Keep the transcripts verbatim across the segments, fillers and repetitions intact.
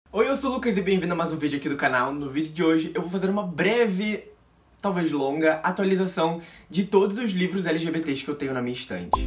Oi, eu sou o Lucas e bem-vindo a mais um vídeo aqui do canal. No vídeo de hoje eu vou fazer uma breve, talvez longa, atualização de todos os livros L G B Ts que eu tenho na minha estante.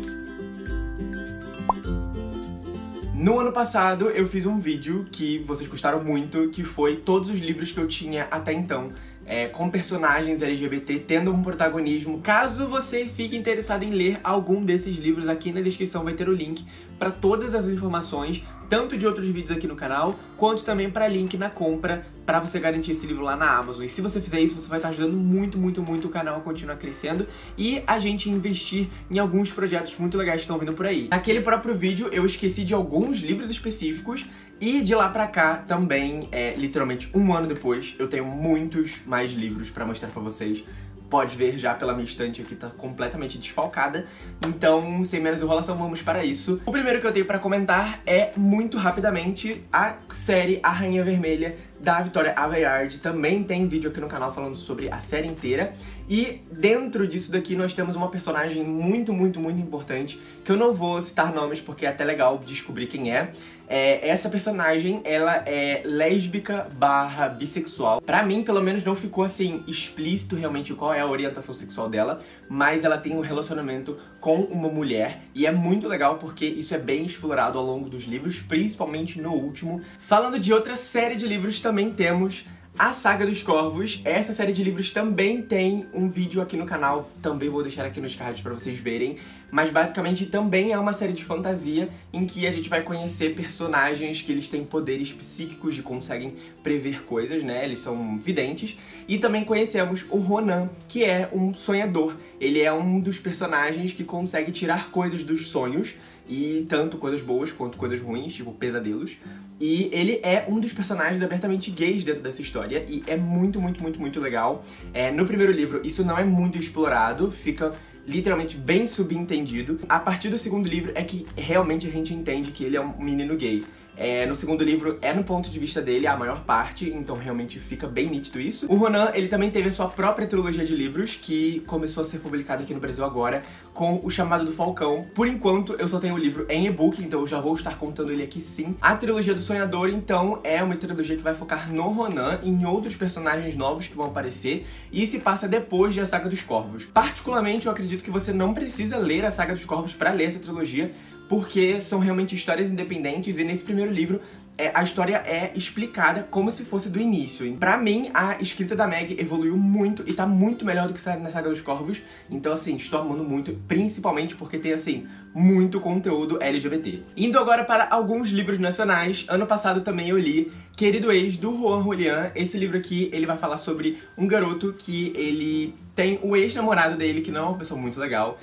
No ano passado eu fiz um vídeo que vocês gostaram muito, que foi todos os livros que eu tinha até então É, com personagens L G B T tendo um protagonismo. Caso você fique interessado em ler algum desses livros, aqui na descrição vai ter o link para todas as informações, tanto de outros vídeos aqui no canal, quanto também para link na compra, para você garantir esse livro lá na Amazon. E se você fizer isso, você vai estar ajudando muito, muito, muito o canal a continuar crescendo e a gente investir em alguns projetos muito legais que estão vindo por aí. Naquele próprio vídeo eu esqueci de alguns livros específicos, e de lá pra cá, também, é, literalmente um ano depois, eu tenho muitos mais livros pra mostrar pra vocês. Pode ver já pela minha estante aqui, tá completamente desfalcada. Então, sem menos enrolação, vamos para isso. O primeiro que eu tenho pra comentar é, muito rapidamente, a série A Rainha Vermelha, da Victoria Aveyard. Também tem vídeo aqui no canal falando sobre a série inteira. E dentro disso daqui nós temos uma personagem muito, muito, muito importante, que eu não vou citar nomes porque é até legal descobrir quem é. É, essa personagem, ela é lésbica barra bissexual. Pra mim, pelo menos, não ficou assim explícito realmente qual é a orientação sexual dela, mas ela tem um relacionamento com uma mulher, e é muito legal porque isso é bem explorado ao longo dos livros, principalmente no último. Falando de outra série de livros, também temos A Saga dos Corvos. Essa série de livros também tem um vídeo aqui no canal, também vou deixar aqui nos cards pra vocês verem. Mas basicamente também é uma série de fantasia em que a gente vai conhecer personagens que eles têm poderes psíquicos e conseguem prever coisas, né? Eles são videntes. E também conhecemos o Ronan, que é um sonhador. Ele é um dos personagens que consegue tirar coisas dos sonhos, e tanto coisas boas quanto coisas ruins, tipo pesadelos. E ele é um dos personagens abertamente gays dentro dessa história, e é muito, muito, muito, muito legal. É, no primeiro livro isso não é muito explorado, fica literalmente bem subentendido. A partir do segundo livro é que realmente a gente entende que ele é um menino gay. É, no segundo livro é no ponto de vista dele a maior parte, então realmente fica bem nítido isso. O Ronan, ele também teve a sua própria trilogia de livros, que começou a ser publicada aqui no Brasil agora, com O Chamado do Falcão. Por enquanto, eu só tenho o livro em e-book, então eu já vou estar contando ele aqui sim. A trilogia do Sonhador, então, é uma trilogia que vai focar no Ronan e em outros personagens novos que vão aparecer, e se passa depois de A Saga dos Corvos. Particularmente, eu acredito que você não precisa ler A Saga dos Corvos para ler essa trilogia, porque são realmente histórias independentes, e nesse primeiro livro é, a história é explicada como se fosse do início. Pra mim, a escrita da Meg evoluiu muito e tá muito melhor do que na Saga dos Corvos. Então, assim, estou amando muito, principalmente porque tem, assim, muito conteúdo L G B T. Indo agora para alguns livros nacionais, ano passado também eu li Querido Ex, do Juan Julián. Esse livro aqui, ele vai falar sobre um garoto que ele tem o ex-namorado dele, que não é uma pessoa muito legal,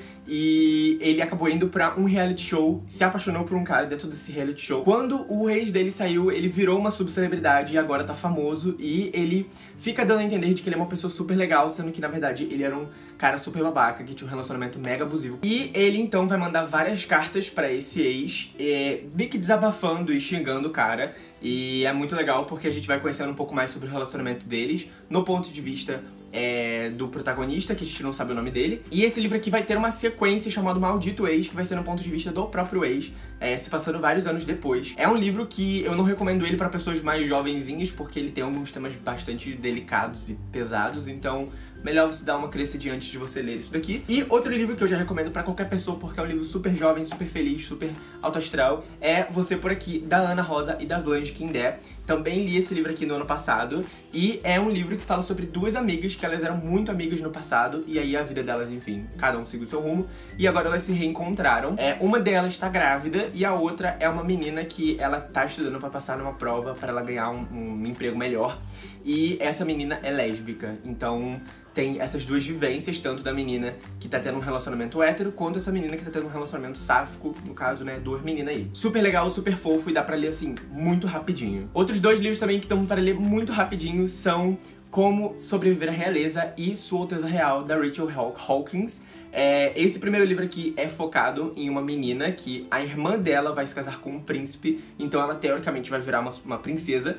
e ele acabou indo pra um reality show, se apaixonou por um cara dentro desse reality show. Quando o ex dele saiu, ele virou uma subcelebridade e agora tá famoso, e ele fica dando a entender de que ele é uma pessoa super legal, sendo que na verdade ele era um cara super babaca, que tinha um relacionamento mega abusivo. E ele então vai mandar várias cartas pra esse ex, é, meio que desabafando e xingando o cara. E é muito legal porque a gente vai conhecendo um pouco mais sobre o relacionamento deles, no ponto de vista é, do protagonista, que a gente não sabe o nome dele. E esse livro aqui vai ter uma sequência chamada Maldito Ex, que vai ser no ponto de vista do próprio ex, é, se passando vários anos depois. É um livro que eu não recomendo ele pra pessoas mais jovenzinhas, porque ele tem alguns temas bastante delicados e pesados, então melhor você dar uma crescidinha antes de você ler isso daqui. E outro livro que eu já recomendo pra qualquer pessoa, porque é um livro super jovem, super feliz, super alto astral, é Você Por Aqui, da Ana Rosa e da Blanche Quindé. Também li esse livro aqui no ano passado, e é um livro que fala sobre duas amigas, que elas eram muito amigas no passado, e aí a vida delas, enfim, cada um seguiu seu rumo, e agora elas se reencontraram. É, uma delas tá grávida, e a outra é uma menina que ela tá estudando pra passar numa prova, pra ela ganhar um, um emprego melhor, e essa menina é lésbica, então tem essas duas vivências, tanto da menina que tá tendo um relacionamento hétero, quanto essa menina que tá tendo um relacionamento sáfico, no caso, né, duas meninas aí. Super legal, super fofo, e dá pra ler, assim, muito rapidinho. Outros dois livros também que estão para ler muito rapidinho são Como Sobreviver à Realeza e Sua Alteza Real, da Rachel Hawkins. É, esse primeiro livro aqui é focado em uma menina que a irmã dela vai se casar com um príncipe, então ela teoricamente vai virar uma, uma princesa,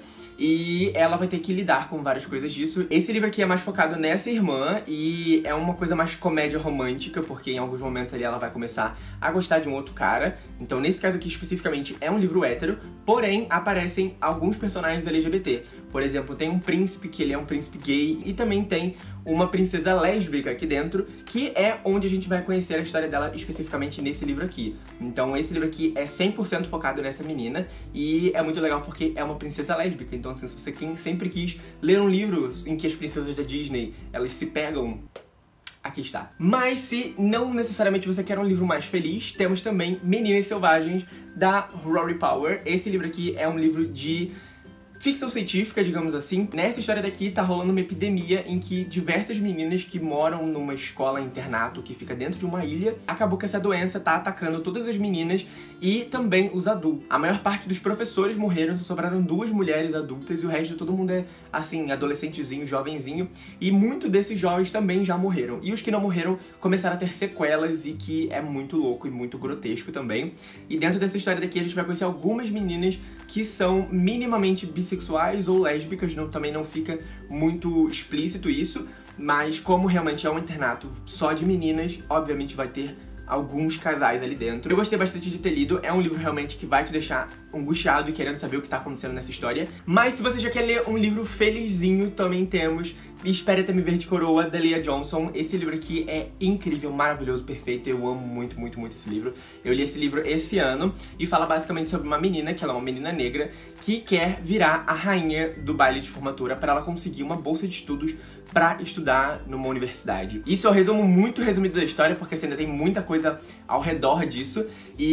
e ela vai ter que lidar com várias coisas disso. Esse livro aqui é mais focado nessa irmã e é uma coisa mais comédia romântica, porque em alguns momentos ali ela vai começar a gostar de um outro cara. Então nesse caso aqui especificamente é um livro hétero, porém aparecem alguns personagens L G B T. Por exemplo, tem um príncipe que ele é um príncipe gay e também tem uma princesa lésbica aqui dentro, que é onde a gente vai conhecer a história dela especificamente nesse livro aqui. Então esse livro aqui é cem por cento focado nessa menina e é muito legal porque é uma princesa lésbica. Então assim, se você sempre quis ler um livro em que as princesas da Disney, elas se pegam, aqui está. Mas se não necessariamente você quer um livro mais feliz, temos também Meninas Selvagens, da Rory Power. Esse livro aqui é um livro de ficção científica, digamos assim. Nessa história daqui tá rolando uma epidemia em que diversas meninas que moram numa escola-internato que fica dentro de uma ilha, acabou que essa doença tá atacando todas as meninas e também os adultos. A maior parte dos professores morreram, só sobraram duas mulheres adultas e o resto de todo mundo é, assim, adolescentezinho, jovenzinho. E muitos desses jovens também já morreram. E os que não morreram começaram a ter sequelas e que é muito louco e muito grotesco também. E dentro dessa história daqui a gente vai conhecer algumas meninas que são minimamente bissexuais ou lésbicas, não, também não fica muito explícito isso, mas como realmente é um internato só de meninas, obviamente vai ter alguns casais ali dentro. Eu gostei bastante de ter lido, é um livro realmente que vai te deixar angustiado e querendo saber o que tá acontecendo nessa história. Mas se você já quer ler um livro felizinho, também temos Espere Até Me Ver de Coroa, da Leah Johnson. Esse livro aqui é incrível, maravilhoso, perfeito. Eu amo muito, muito, muito esse livro. Eu li esse livro esse ano e fala basicamente sobre uma menina, que ela é uma menina negra, que quer virar a rainha do baile de formatura para ela conseguir uma bolsa de estudos pra estudar numa universidade. Isso é o resumo muito resumido da história, porque assim, ainda tem muita coisa ao redor disso.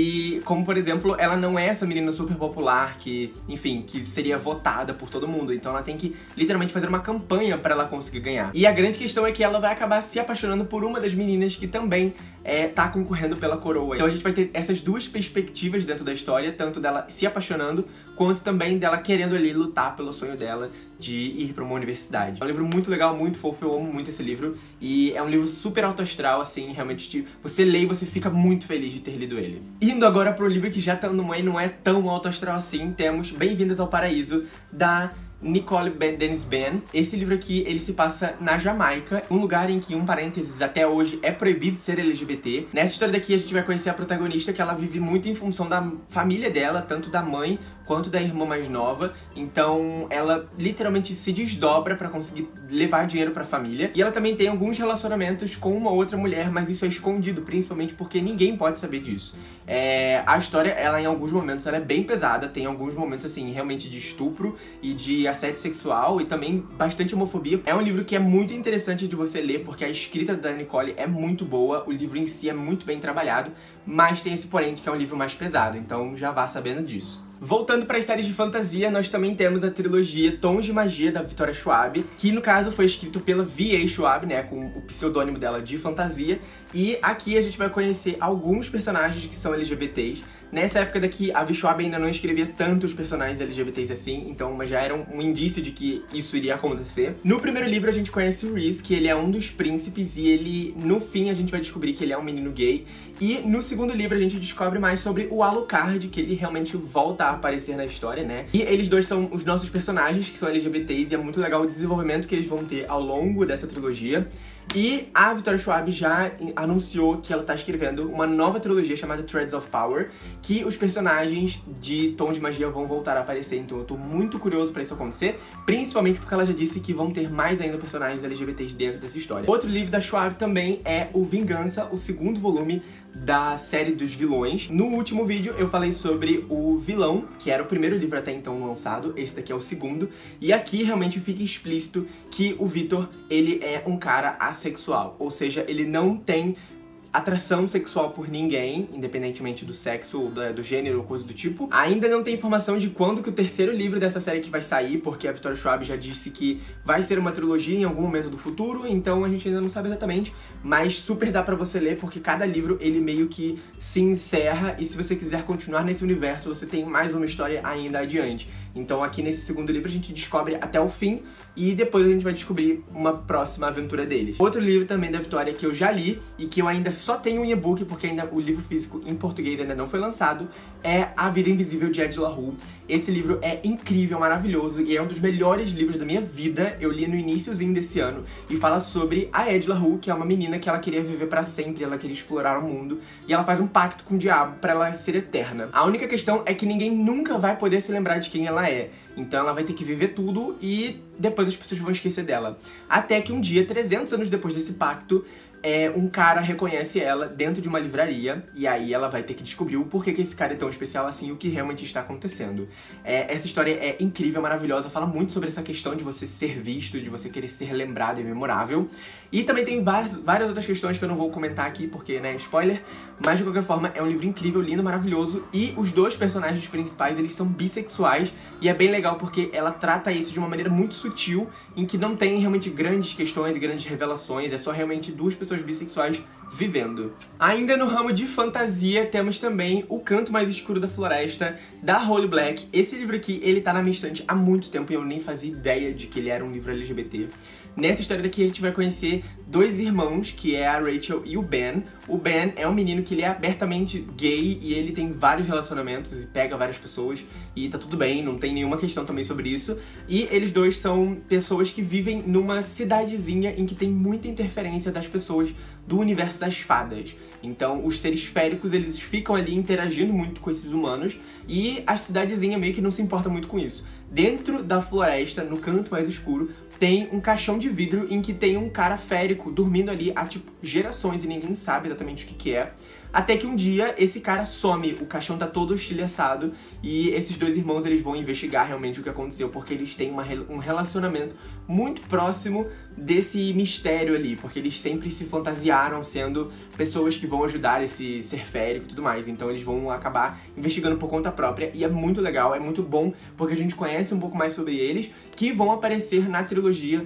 E como, por exemplo, ela não é essa menina super popular que, enfim, que seria votada por todo mundo. Então ela tem que literalmente fazer uma campanha pra ela conseguir ganhar. E a grande questão é que ela vai acabar se apaixonando por uma das meninas que também é, tá concorrendo pela coroa. Então a gente vai ter essas duas perspectivas dentro da história, tanto dela se apaixonando, quanto também dela querendo ali lutar pelo sonho dela de ir pra uma universidade. É um livro muito legal, muito fofo, eu amo muito esse livro. E é um livro super alto astral, assim, realmente, tipo, você lê e você fica muito feliz de ter lido ele. Indo agora pro livro que já tá no meio, não é tão alto astral assim, temos Bem-vindas ao Paraíso, da Nicole Dennis Benn. Esse livro aqui, ele se passa na Jamaica, um lugar em que, um parênteses, até hoje é proibido ser L G B T. Nessa história daqui a gente vai conhecer a protagonista, que ela vive muito em função da família dela, tanto da mãe quanto da irmã mais nova. Então ela literalmente se desdobra pra conseguir levar dinheiro pra família. E ela também tem alguns relacionamentos com uma outra mulher, mas isso é escondido, principalmente porque ninguém pode saber disso. É, a história, ela em alguns momentos, ela é bem pesada, tem alguns momentos, assim, realmente de estupro e de assédio sexual e também bastante homofobia. É um livro que é muito interessante de você ler, porque a escrita da Nicole é muito boa, o livro em si é muito bem trabalhado, mas tem esse porém que é um livro mais pesado, então já vá sabendo disso. Voltando para as séries de fantasia, nós também temos a trilogia Tons de Magia, da Victoria Schwab, que no caso foi escrito pela V A Schwab, né, com o pseudônimo dela de fantasia, e aqui a gente vai conhecer alguns personagens que são L G B Ts. Nessa época daqui, a V A Schwab ainda não escrevia tantos personagens L G B Ts assim, então mas já era um, um indício de que isso iria acontecer. No primeiro livro a gente conhece o Rhys, que ele é um dos príncipes, e ele, no fim, a gente vai descobrir que ele é um menino gay. E no segundo livro a gente descobre mais sobre o Alucard, que ele realmente volta a aparecer na história, né? E eles dois são os nossos personagens, que são L G B Ts, e é muito legal o desenvolvimento que eles vão ter ao longo dessa trilogia. E a Victoria Schwab já anunciou que ela tá escrevendo uma nova trilogia chamada Threads of Power, que os personagens de Tons de Magia vão voltar a aparecer, então eu tô muito curioso pra isso acontecer, principalmente porque ela já disse que vão ter mais ainda personagens L G B Ts dentro dessa história. Outro livro da Schwab também é o Vingança, o segundo volume da série dos vilões. No último vídeo eu falei sobre o vilão, que era o primeiro livro até então lançado, esse daqui é o segundo, e aqui realmente fica explícito que o Victor, ele é um cara assexual, ou seja, ele não tem atração sexual por ninguém, independentemente do sexo ou do gênero ou coisa do tipo. Ainda não tem informação de quando que o terceiro livro dessa série que vai sair, porque a Victoria Schwab já disse que vai ser uma trilogia em algum momento do futuro, então a gente ainda não sabe exatamente, mas super dá pra você ler, porque cada livro ele meio que se encerra, e se você quiser continuar nesse universo, você tem mais uma história ainda adiante. Então aqui nesse segundo livro a gente descobre até o fim, e depois a gente vai descobrir uma próxima aventura deles. Outro livro também da Vitória que eu já li, e que eu ainda só tenho em e-book, porque ainda o livro físico em português ainda não foi lançado, é A Vida Invisível de Ed La Rue. Esse livro é incrível, maravilhoso, e é um dos melhores livros da minha vida. Eu li no iniciozinho desse ano, e fala sobre a Ed La Rue, que é uma menina que ela queria viver pra sempre, ela queria explorar o mundo, e ela faz um pacto com o diabo pra ela ser eterna. A única questão é que ninguém nunca vai poder se lembrar de quem ela é, então ela vai ter que viver tudo e depois as pessoas vão esquecer dela. Até que um dia, trezentos anos depois desse pacto, é, um cara reconhece ela dentro de uma livraria, e aí ela vai ter que descobrir o porquê que esse cara é tão especial assim e o que realmente está acontecendo. É, essa história é incrível, maravilhosa, fala muito sobre essa questão de você ser visto, de você querer ser lembrado e memorável. E também tem várias, várias outras questões que eu não vou comentar aqui porque, né, spoiler, mas de qualquer forma é um livro incrível, lindo, maravilhoso, e os dois personagens principais, eles são bissexuais, e é bem legal porque ela trata isso de uma maneira muito sutil, em que não tem realmente grandes questões e grandes revelações, é só realmente duas pessoas bissexuais vivendo. Ainda no ramo de fantasia, temos também O Canto Mais Escuro da Floresta, da Holly Black. Esse livro aqui, ele tá na minha estante há muito tempo e eu nem fazia ideia de que ele era um livro L G B T. Nessa história daqui a gente vai conhecer dois irmãos, que é a Rachel e o Ben. O Ben é um menino que ele é abertamente gay e ele tem vários relacionamentos e pega várias pessoas e tá tudo bem, não tem nenhuma questão também sobre isso. E eles dois são pessoas que vivem numa cidadezinha em que tem muita interferência das pessoas do universo das fadas. Então os seres féricos, eles ficam ali interagindo muito com esses humanos e a cidadezinha meio que não se importa muito com isso. Dentro da floresta, no canto mais escuro, tem um caixão de vidro em que tem um cara férico dormindo ali há, tipo, gerações e ninguém sabe exatamente o que que é. Até que um dia esse cara some, o caixão tá todo estilhaçado e esses dois irmãos eles vão investigar realmente o que aconteceu, porque eles têm uma, um relacionamento muito próximo desse mistério ali, porque eles sempre se fantasiaram sendo pessoas que vão ajudar esse ser férico e tudo mais, então eles vão acabar investigando por conta própria e é muito legal, é muito bom, porque a gente conhece um pouco mais sobre eles, que vão aparecer na trilogia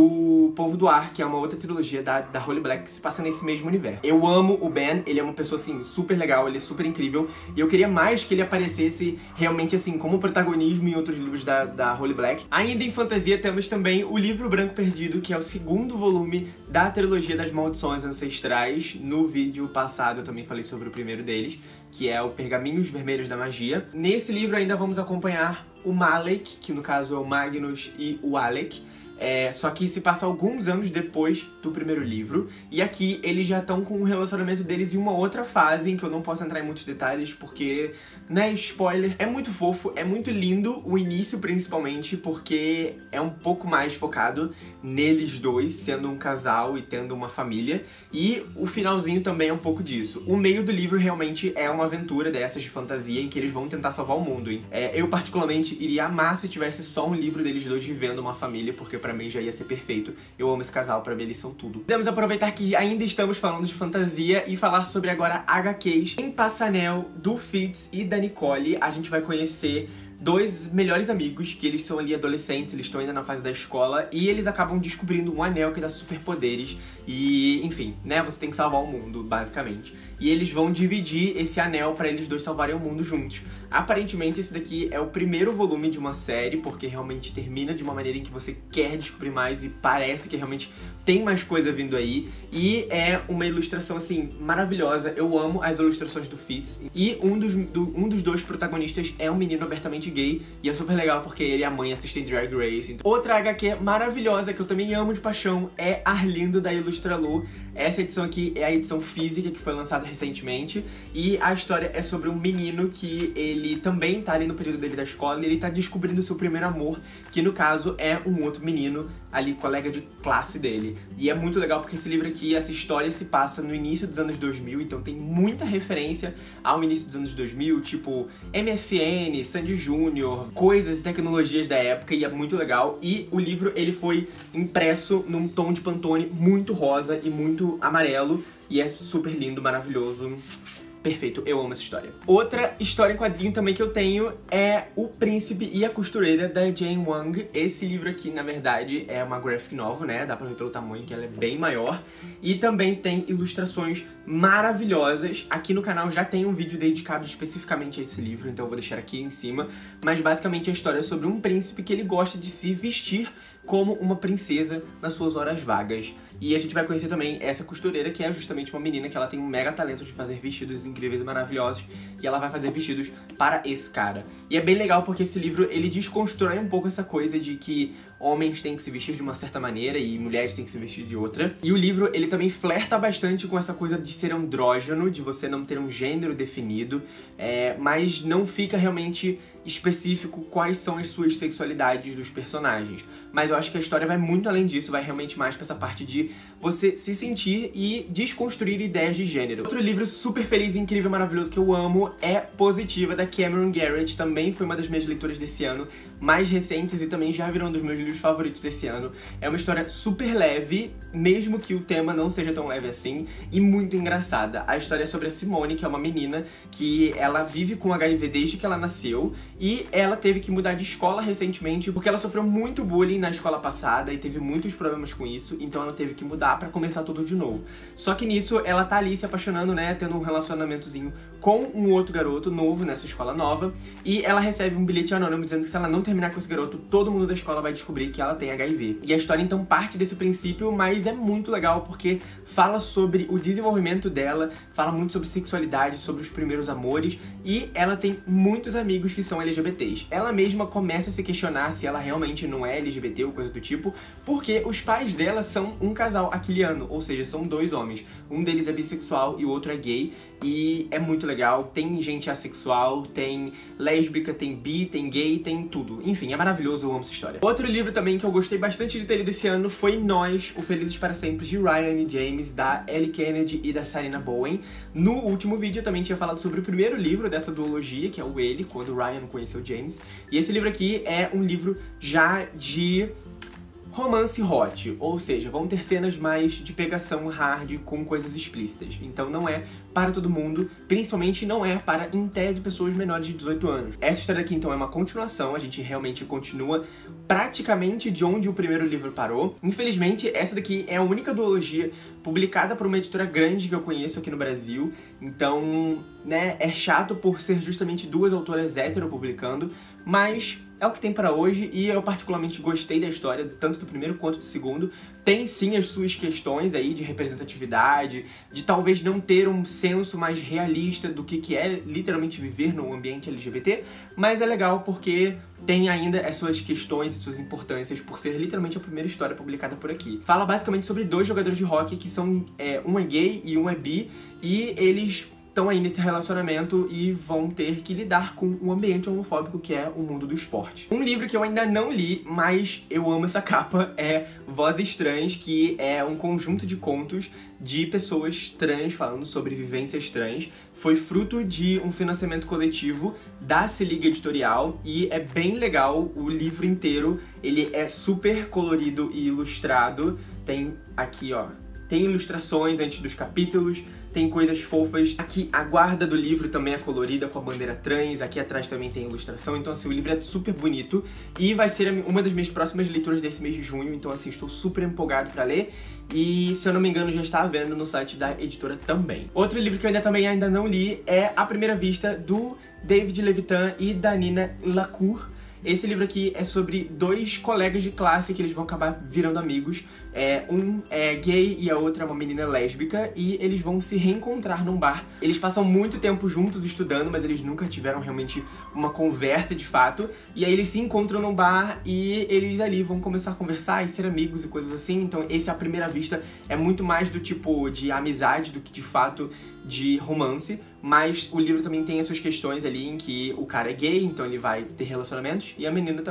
do Povo do Ar, que é uma outra trilogia da, da Holly Black que se passa nesse mesmo universo. Eu amo o Ben, ele é uma pessoa, assim, super legal, ele é super incrível, e eu queria mais que ele aparecesse realmente, assim, como protagonismo em outros livros da, da Holly Black. Ainda em fantasia temos também o Livro Branco Perdido, que é o segundo volume da trilogia das Maldições Ancestrais. No vídeo passado eu também falei sobre o primeiro deles, que é o Pergaminhos Vermelhos da Magia. Nesse livro ainda vamos acompanhar o Malek, que no caso é o Magnus e o Alec. É, só que se passa alguns anos depois do primeiro livro, e aqui eles já estão com o relacionamento deles em uma outra fase, em que eu não posso entrar em muitos detalhes, porque, né, spoiler. É muito fofo, é muito lindo, o início principalmente, porque é um pouco mais focado neles dois, sendo um casal e tendo uma família, e o finalzinho também é um pouco disso. O meio do livro realmente é uma aventura dessas de fantasia, em que eles vão tentar salvar o mundo, hein? É, eu particularmente iria amar se tivesse só um livro deles dois vivendo uma família, porque pra mim já ia ser perfeito. Eu amo esse casal, pra mim eles são tudo. Podemos aproveitar que ainda estamos falando de fantasia e falar sobre agora H Qs. Em Passanel, do Fitz e da Nicole, a gente vai conhecer dois melhores amigos, que eles são ali adolescentes, eles estão ainda na fase da escola, e eles acabam descobrindo um anel que dá superpoderes, e enfim, né, você tem que salvar o mundo, basicamente. E eles vão dividir esse anel pra eles dois salvarem o mundo juntos. Aparentemente esse daqui é o primeiro volume de uma série, porque realmente termina de uma maneira em que você quer descobrir mais e parece que realmente tem mais coisa vindo aí. E é uma ilustração, assim, maravilhosa. Eu amo as ilustrações do Fitz. E um dos, do, um dos dois protagonistas é um menino abertamente gay, e é super legal porque ele e a mãe assistem Drag Race. Outra H Q maravilhosa que eu também amo de paixão é Arlindo, da Ilustralu. Essa edição aqui é a edição física que foi lançada recentemente, e a história é sobre um menino que ele também tá ali no período dele da escola e ele tá descobrindo o seu primeiro amor, que no caso é um outro menino ali, colega de classe dele. E é muito legal porque esse livro aqui, essa história se passa no início dos anos dois mil, então tem muita referência ao início dos anos dois mil, tipo M S N, Sandy Júnior, coisas e tecnologias da época, e é muito legal. E o livro, ele foi impresso num tom de Pantone muito rosa e muito amarelo, e é super lindo, maravilhoso. perfeito, eu amo essa história. Outra história em quadrinho também que eu tenho é O Príncipe e a Costureira, da Jane Wang. Esse livro aqui, na verdade, é uma graphic novel, né? Dá pra ver pelo tamanho que ela é bem maior. E também tem ilustrações maravilhosas. Aqui no canal já tem um vídeo dedicado especificamente a esse livro, então eu vou deixar aqui em cima. Mas basicamente a história é sobre um príncipe que ele gosta de se vestir como uma princesa nas suas horas vagas. E a gente vai conhecer também essa costureira, que é justamente uma menina que ela tem um mega talento de fazer vestidos incríveis e maravilhosos, e ela vai fazer vestidos para esse cara. E é bem legal porque esse livro, ele desconstrói um pouco essa coisa de que homens têm que se vestir de uma certa maneira e mulheres têm que se vestir de outra. E o livro, ele também flerta bastante com essa coisa de ser andrógeno, de você não ter um gênero definido, é, mas não fica realmente específico quais são as suas sexualidades dos personagens. Mas eu acho que a história vai muito além disso, vai realmente mais pra essa parte de você se sentir e desconstruir ideias de gênero. Outro livro super feliz, incrível, maravilhoso que eu amo é Positiva, da Cameron Garrett. Também foi uma das minhas leituras desse ano, mais recentes, e também já virou um dos meus livros favoritos desse ano. É uma história super leve, mesmo que o tema não seja tão leve assim, e muito engraçada. A história é sobre a Simone, que é uma menina que ela vive com H I V desde que ela nasceu, e ela teve que mudar de escola recentemente porque ela sofreu muito bullying na escola passada e teve muitos problemas com isso, então ela teve que mudar pra começar tudo de novo. Só que nisso ela tá ali se apaixonando, né, tendo um relacionamentozinho com um outro garoto novo nessa escola nova, e ela recebe um bilhete anônimo dizendo que se ela não terminar com esse garoto, todo mundo da escola vai descobrir que ela tem H I V. E a história então parte desse princípio, mas é muito legal porque fala sobre o desenvolvimento dela, fala muito sobre sexualidade, sobre os primeiros amores, e ela tem muitos amigos que são L G B Ts. Ela mesma começa a se questionar se ela realmente não é L G B T ou coisa do tipo, porque os pais dela são um casal aquiliano, ou seja, são dois homens. Um deles é bissexual e o outro é gay, e é muito legal. Tem gente assexual, tem lésbica, tem bi, tem gay, tem tudo. Enfim, é maravilhoso, eu amo essa história. Outro livro também que eu gostei bastante de ter lido esse ano foi Nós, O Felizes para Sempre, de Ryan e James, da Ellie Kennedy e da Sarina Bowen. No último vídeo eu também tinha falado sobre o primeiro livro dessa duologia, que é o Ele, quando o Ryan conheceu James. E esse livro aqui é um livro já de romance hot, ou seja, vão ter cenas mais de pegação hard com coisas explícitas. Então não é para todo mundo, principalmente não é para, em tese, pessoas menores de dezoito anos. Essa história aqui então é uma continuação, a gente realmente continua praticamente de onde o primeiro livro parou. Infelizmente, essa daqui é a única duologia publicada por uma editora grande que eu conheço aqui no Brasil, então, né, é chato por ser justamente duas autoras hétero publicando, mas é o que tem para hoje, e eu particularmente gostei da história, tanto do primeiro quanto do segundo. Tem sim as suas questões aí de representatividade, de talvez não ter um senso mais realista do que, que é literalmente viver num ambiente L G B T, mas é legal porque tem ainda as suas questões e suas importâncias por ser literalmente a primeira história publicada por aqui. Fala basicamente sobre dois jogadores de hóquei que são, é, um é gay e um é bi, e eles estão aí nesse relacionamento e vão ter que lidar com um ambiente homofóbico que é o mundo do esporte. Um livro que eu ainda não li, mas eu amo essa capa, é Vozes Trans, que é um conjunto de contos de pessoas trans falando sobre vivências trans. Foi fruto de um financiamento coletivo da Se Liga Editorial e é bem legal o livro inteiro. Ele é super colorido e ilustrado. Tem aqui, ó, tem ilustrações antes dos capítulos, tem coisas fofas. Aqui a guarda do livro também é colorida com a bandeira trans, aqui atrás também tem ilustração, então assim, o livro é super bonito e vai ser uma das minhas próximas leituras desse mês de junho, então assim, estou super empolgado pra ler e, se eu não me engano, já está à venda no site da editora também. Outro livro que eu ainda também ainda não li é À Primeira Vista, do David Levitan e da Nina Lacour. Esse livro aqui é sobre dois colegas de classe que eles vão acabar virando amigos. É, um é gay e a outra é uma menina lésbica, e eles vão se reencontrar num bar. Eles passam muito tempo juntos estudando, mas eles nunca tiveram realmente uma conversa de fato. E aí eles se encontram num bar e eles ali vão começar a conversar e ser amigos e coisas assim. Então esse À Primeira Vista é muito mais do tipo de amizade do que de fato de romance. Mas o livro também tem as suas questões ali em que o cara é gay, então ele vai ter relacionamentos, e a menina também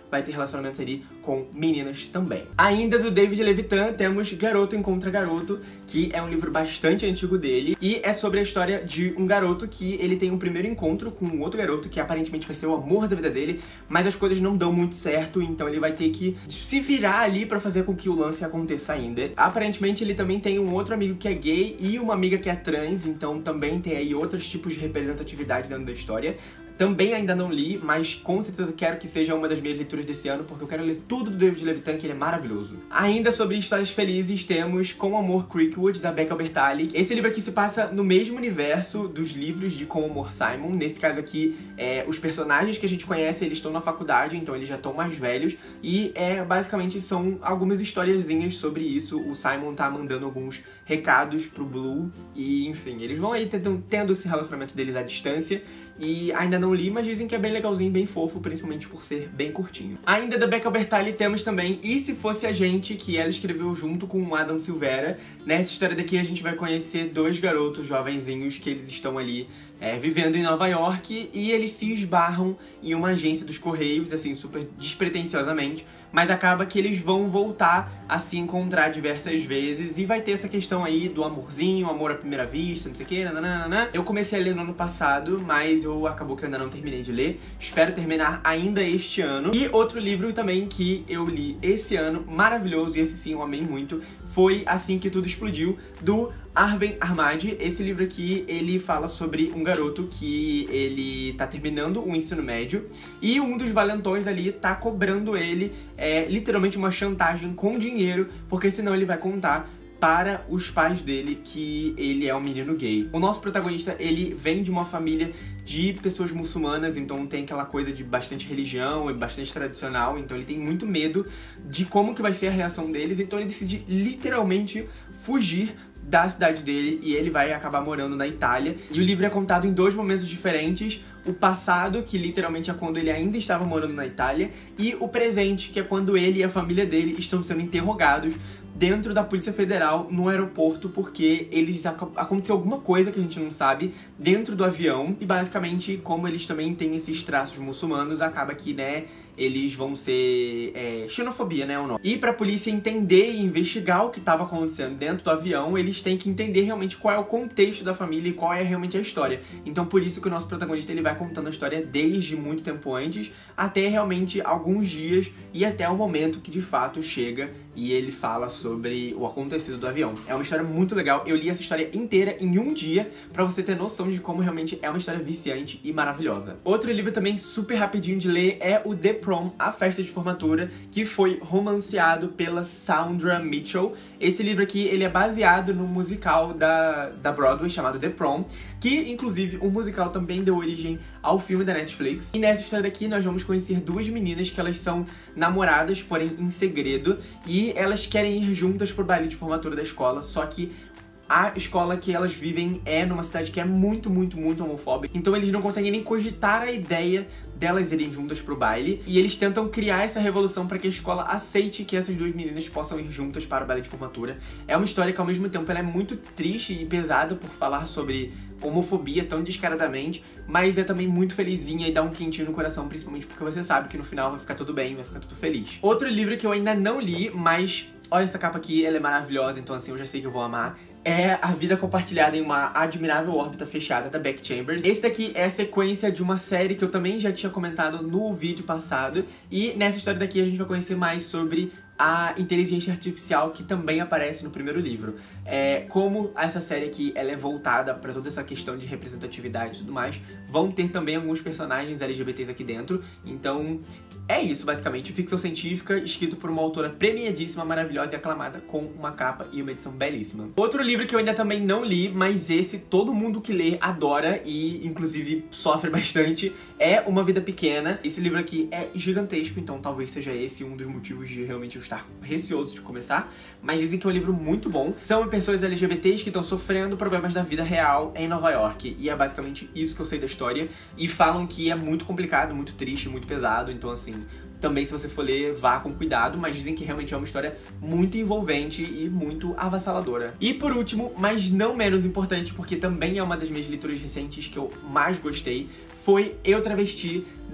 vai ter relacionamentos ali com meninas também. Ainda do David Levitan, temos Garoto Encontra Garoto, que é um livro bastante antigo dele, e é sobre a história de um garoto que ele tem um primeiro encontro com um outro garoto que aparentemente vai ser o amor da vida dele, mas as coisas não dão muito certo, então ele vai ter que se virar ali pra fazer com que o lance aconteça ainda. Aparentemente ele também tem um outro amigo que é gay e uma amiga que é trans, então também tem aí outros tipos de representatividade dentro da história. Também ainda não li, mas com certeza quero que seja uma das minhas leituras desse ano, porque eu quero ler tudo do David Levitan, que ele é maravilhoso. Ainda sobre histórias felizes, temos Com Amor Creekwood, da Becca Bertalli. Esse livro aqui se passa no mesmo universo dos livros de Com Amor Simon. Nesse caso aqui, é, os personagens que a gente conhece, eles estão na faculdade, então eles já estão mais velhos. E é, basicamente são algumas historiazinhas sobre isso. O Simon tá mandando alguns recados pro Blue e, enfim, eles vão aí tendo, tendo esse relacionamento deles à distância. E ainda não li, mas dizem que é bem legalzinho, bem fofo, principalmente por ser bem curtinho. Ainda da Becca Bertalli temos também E Se Fosse a Gente, que ela escreveu junto com o Adam Silvera. Nessa história daqui a gente vai conhecer dois garotos jovenzinhos que eles estão ali é, vivendo em Nova York e eles se esbarram em uma agência dos Correios, assim, super despretensiosamente, mas acaba que eles vão voltar a se encontrar diversas vezes e vai ter essa questão aí do amorzinho, amor à primeira vista, não sei o que, nananana. Eu comecei a ler no ano passado, mas eu acabou que eu ainda não terminei de ler. Espero terminar ainda este ano. E outro livro também que eu li esse ano, maravilhoso, e esse sim eu amei muito, foi Assim Que Tudo Explodiu, do Arven Armadi. Esse livro aqui, ele fala sobre um garoto que ele tá terminando o ensino médio e um dos valentões ali tá cobrando ele, é, literalmente uma chantagem com dinheiro, porque senão ele vai contar para os pais dele que ele é um menino gay. O nosso protagonista, ele vem de uma família de pessoas muçulmanas, então tem aquela coisa de bastante religião e bastante tradicional, então ele tem muito medo de como que vai ser a reação deles, então ele decide literalmente fugir da cidade dele e ele vai acabar morando na Itália. E o livro é contado em dois momentos diferentes: o passado, que literalmente é quando ele ainda estava morando na Itália, e o presente, que é quando ele e a família dele estão sendo interrogados dentro da Polícia Federal no aeroporto, porque eles aconteceu alguma coisa que a gente não sabe dentro do avião, e basicamente, como eles também têm esses traços muçulmanos, acaba que, né, eles vão ser é, xenofobia, né, o nome. E pra polícia entender e investigar o que estava acontecendo dentro do avião, eles têm que entender realmente qual é o contexto da família e qual é realmente a história. Então por isso que o nosso protagonista, ele vai contando a história desde muito tempo antes, até realmente alguns dias e até o momento que de fato chega e ele fala sobre o acontecido do avião. É uma história muito legal, eu li essa história inteira em um dia pra você ter noção de como realmente é uma história viciante e maravilhosa. Outro livro também super rapidinho de ler é o The Prom, A Festa de Formatura, que foi romanceado pela Sandra Mitchell. Esse livro aqui, ele é baseado no musical da, da Broadway chamado The Prom, que inclusive o musical também deu origem ao filme da Netflix. E nessa história aqui nós vamos conhecer duas meninas que elas são namoradas, porém em segredo, e elas querem ir juntas pro baile de formatura da escola, só que a escola que elas vivem é numa cidade que é muito, muito, muito homofóbica. Então eles não conseguem nem cogitar a ideia delas irem juntas pro baile. E eles tentam criar essa revolução para que a escola aceite que essas duas meninas possam ir juntas para o baile de formatura. É uma história que ao mesmo tempo ela é muito triste e pesada por falar sobre homofobia tão descaradamente, mas é também muito felizinha e dá um quentinho no coração, principalmente porque você sabe que no final vai ficar tudo bem, vai ficar tudo feliz. Outro livro que eu ainda não li, mas olha essa capa aqui, ela é maravilhosa, então assim eu já sei que eu vou amar, é A Vida Compartilhada em Uma Admirável Órbita Fechada, da Beck Chambers. Esse daqui é a sequência de uma série que eu também já tinha comentado no vídeo passado, e nessa história daqui a gente vai conhecer mais sobre a inteligência artificial que também aparece no primeiro livro. É, como essa série aqui ela é voltada para toda essa questão de representatividade e tudo mais, vão ter também alguns personagens L G B Ts aqui dentro, então é isso basicamente. Ficção científica, escrito por uma autora premiadíssima, maravilhosa e aclamada, com uma capa e uma edição belíssima. Outro livro que eu ainda também não li, mas esse todo mundo que lê adora e inclusive sofre bastante, é Uma Vida Pequena. Esse livro aqui é gigantesco, então talvez seja esse um dos motivos de realmente eu estar receoso de começar, mas dizem que é um livro muito bom. São pessoas L G B Ts que estão sofrendo problemas da vida real em Nova York, e é basicamente isso que eu sei da história, e falam que é muito complicado, muito triste, muito pesado, então assim, também se você for ler, vá com cuidado, mas dizem que realmente é uma história muito envolvente e muito avassaladora. E por último, mas não menos importante, porque também é uma das minhas leituras recentes que eu mais gostei, foi Eu Travesti,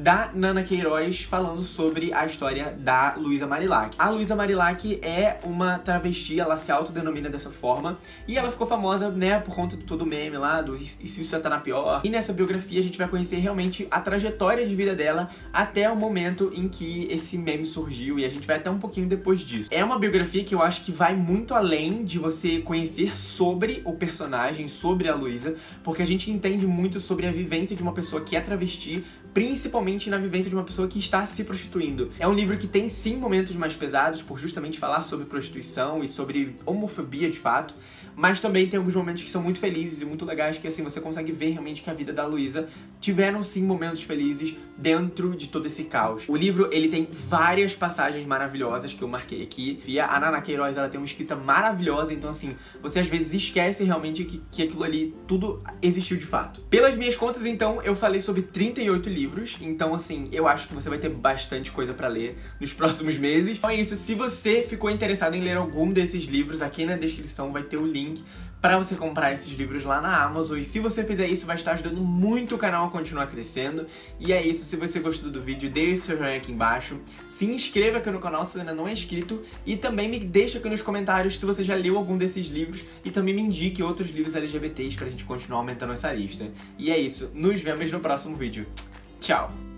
da Nana Queiroz falando sobre a história da Luísa Marilac. A Luísa Marilac é uma travesti, ela se autodenomina dessa forma, e ela ficou famosa, né, por conta de todo o meme lá, do E se isso tá na pior. E nessa biografia a gente vai conhecer realmente a trajetória de vida dela até o momento em que esse meme surgiu, e a gente vai até um pouquinho depois disso. É uma biografia que eu acho que vai muito além de você conhecer sobre o personagem, sobre a Luísa, porque a gente entende muito sobre a vivência de uma pessoa que é travesti, principalmente na vivência de uma pessoa que está se prostituindo. É um livro que tem sim momentos mais pesados, por justamente falar sobre prostituição e sobre homofobia de fato, mas também tem alguns momentos que são muito felizes e muito legais, que assim, você consegue ver realmente que a vida da Luísa tiveram sim momentos felizes dentro de todo esse caos. O livro, ele tem várias passagens maravilhosas que eu marquei aqui. Via a Nana Queiroz, ela tem uma escrita maravilhosa, então assim, você às vezes esquece realmente que, que aquilo ali tudo existiu de fato. Pelas minhas contas, então, eu falei sobre trinta e oito livros, então assim, eu acho que você vai ter bastante coisa pra ler nos próximos meses. Então é isso, se você ficou interessado em ler algum desses livros, aqui na descrição vai ter o link para você comprar esses livros lá na Amazon, e se você fizer isso vai estar ajudando muito o canal a continuar crescendo. E é isso, se você gostou do vídeo, deixe seu joinha aqui embaixo, se inscreva aqui no canal se ainda não é inscrito, e também me deixa aqui nos comentários se você já leu algum desses livros, e também me indique outros livros L G B T s pra gente continuar aumentando essa lista. E é isso, nos vemos no próximo vídeo. Tchau!